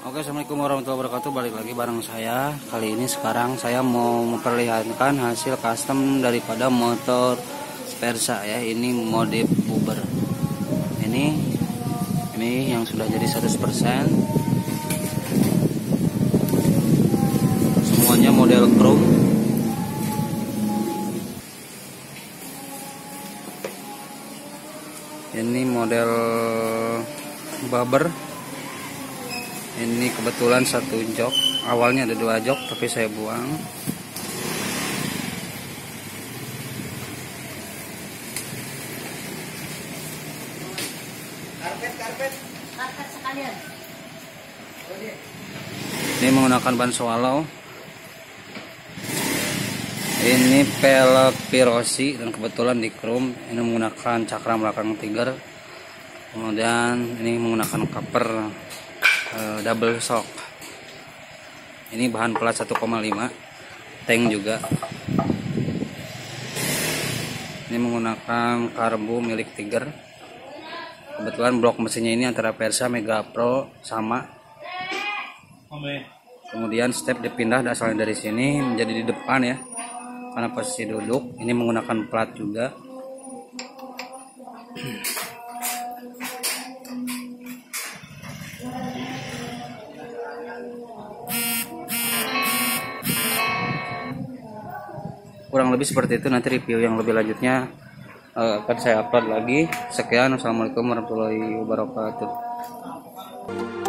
Oke, assalamualaikum warahmatullahi wabarakatuh. Balik lagi bareng saya. Kali ini sekarang saya mau memperlihatkan hasil custom daripada motor Versa ya. Ini mode Uber. Ini yang sudah jadi 100%. Semuanya model chrome. Ini model Bubber. Ini kebetulan satu jok, awalnya ada 2 jok tapi saya buang. Karpet sekalian. Ini menggunakan ban swallow. Ini pelek Pirosi dan kebetulan di chrome. Ini menggunakan cakram belakang Tiger. Kemudian ini menggunakan cover double shock. Ini bahan plat 1,5, tank juga. Ini menggunakan karbu milik Tiger. Kebetulan blok mesinnya ini antara Versa Mega Pro sama. Kemudian step dipindah asalnya dari sini menjadi di depan ya, karena posisi duduk. Ini menggunakan plat juga. Kurang lebih seperti itu. Nanti review yang lebih lanjutnya akan saya upload lagi. Sekian, wassalamualaikum warahmatullahi wabarakatuh.